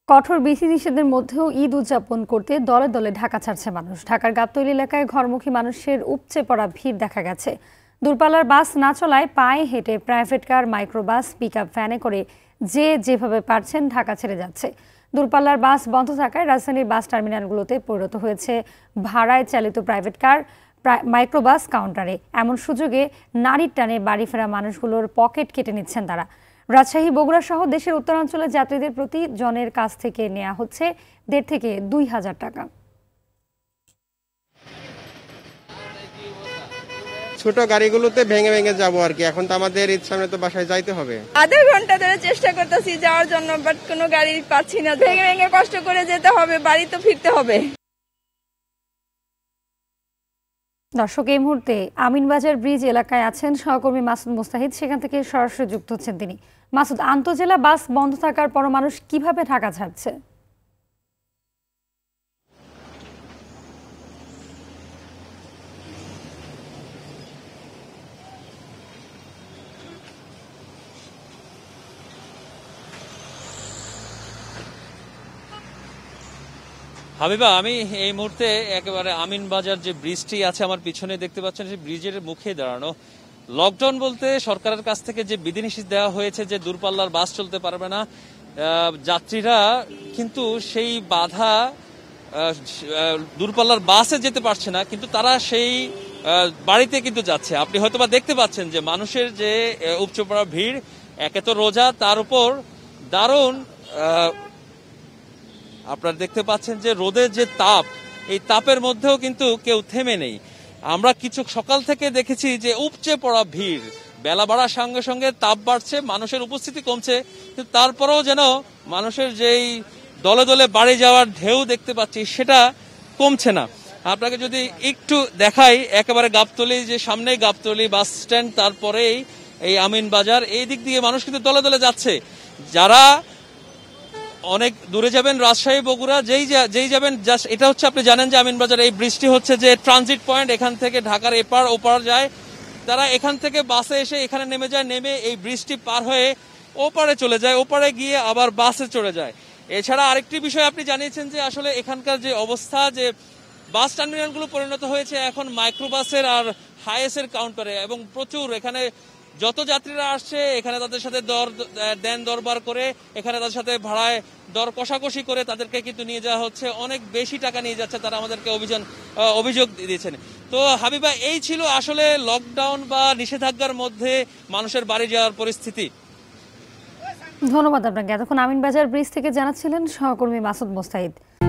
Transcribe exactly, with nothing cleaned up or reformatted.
কঠোর বিধিনিষেধের মধ্যেও ঈদ উদযাপন করতে দলে দলে ঢাকা ছাড়ছে মানুষ। ঢাকার গাবতলী এলাকায় ঘরমুখী মানুষের উপচে পড়া ভিড় দেখা গেছে। দূরপাল্লার বাস না চলায় পায়ে হেঁটে প্রাইভেট কার, মাইক্রোবাস, পিকআপ ভ্যানে করে যে যেভাবে পারছেন ঢাকা ছেড়ে যাচ্ছে। দূরপাল্লার বাস বন্ধ থাকায় রাজধানীর বাস টার্মিনালগুলোতে পরিণত হয়েছে ভাড়ায় চালিত প্রাইভেট কার, মাইক্রোবাস কাউন্টারে। এমন সুযোগে নারীর টানে বাড়ি ফেরা মানুষগুলোর পকেট কেটে নিচ্ছেন তারা। রাজশাহী, বগুড়া সহ দেশের উত্তরাঞ্চলের যাত্রীদের প্রতি জনের কাছ থেকে নেওয়া হচ্ছে দেড় থেকে দুই হাজার টাকা। ছোট গাড়িগুলোতে ভেঙে ভেঙে যাবো আর কি। এখন তো আমাদের ঈদ সামনে তো বাসায় যাইতে হবে। আধা ঘন্টা ধরে চেষ্টা করতেছি যাওয়ার জন্য, বাট কোনো গাড়ি পাচ্ছি না। ভেঙে ভেঙে কষ্ট করে যেতে হবে, বাড়ি তো ফিরতে হবে। দর্শক, এই মুহূর্তে আমিনবাজার ব্রিজ এলাকায় আছেন সহকর্মী মাসুদ মুস্তাহিদ। সেখান থেকে সরাসরি যুক্ত হচ্ছেন তিনি। মাসুদ, আন্তজেলা বাস বন্ধ থাকার পর মানুষ কিভাবে ঢাকা ছাড়ছে? হাবিবা, আমি এই মুহূর্তে একেবারে আমিনবাজার যে ব্রিজটি আছে আমার পিছনে দেখতে পাচ্ছেন, সেই ব্রিজের মুখে দাঁড়ানো। লকডাউন বলতে সরকারের কাছ থেকে যে বিধিনিষেধ দেওয়া হয়েছে যে দূরপাল্লার বাস চলতে পারবে না, যাত্রীরা কিন্তু সেই বাধা, দূরপাল্লার বাসে যেতে পারছে না, কিন্তু তারা সেই বাড়িতে কিন্তু যাচ্ছে। আপনি হয়তোবা দেখতে পাচ্ছেন যে মানুষের যে উপচে পড়া ভিড়, একে তো রোজা, তার উপর দারুণ আপনারা দেখতে পাচ্ছেন যে রোদের যে তাপ, এই তাপের মধ্যেও কিন্তু কেউ থেমে নেই। আমরা কিছু সকাল থেকে দেখেছি যে উপচে পড়া ভিড়, বেলা বাড়ার সঙ্গে সঙ্গে তাপ বাড়ছে, মানুষের উপস্থিতি কমছে, কিন্তু তারপরেও যেন মানুষের যেই দলে দলে বাড়ি যাওয়ার ঢেউ দেখতে পাচ্ছি সেটা কমছে না। আপনাকে যদি একটু দেখাই, একেবারে গাবতলী, যে সামনেই গাবতলী বাস স্ট্যান্ড, তারপরেই এই আমিনবাজার, এই দিক দিয়ে মানুষ কিন্তু দলে দলে যাচ্ছে। যারা অনেক দূরে যাবেন, রাজশাহী, বগুড়া, যেই যেই যাবেন, জাস্ট এটা হচ্ছে, আপনি জানেন যে আমিনবাজার এই ব্রিজটি হচ্ছে যে ট্রানজিট পয়েন্ট, এখান থেকে ঢাকার এপার ওপার যায়। তারা এখান থেকে বাসে এসে এখানে নেমে যায়, নেমে এই ব্রিজটি পার হয়ে ওপারে চলে যায়, ওপারে গিয়ে আবার বাসে চলে যায়। এছাড়া আরেকটি বিষয় আপনি জানিয়েছেন যে আসলে এখানকার যে অবস্থা, যে বাস টার্মিনালগুলো পরিণত হয়েছে এখন মাইক্রোবাসের আর হাইএসের কাউন্টারে, এবং প্রচুর এখানে যত যাত্রীরা আসছে এখানে তাদের সাথে দর দেন দরবার করে, এখানে তাদের সাথে ভাড়ায় দর কষাকষি করে তাদেরকে কিন্তু নিয়ে যাওয়া হচ্ছে, অনেক বেশি টাকা নিয়ে যাচ্ছে, তারা আমাদেরকে অভিযান অভিযোগ দিয়েছেন। তো হাবিবা, এই ছিল আসলে লকডাউন বা নিষেধাজ্ঞার মধ্যে মানুষের বাড়ি যাওয়ার পরিস্থিতি। ধন্যবাদ আপনাকে। এতক্ষণ আমিনবাজার ব্রিজ থেকে জানাচ্ছিলেন সহকর্মী মাসুদ মুস্তাহিদ।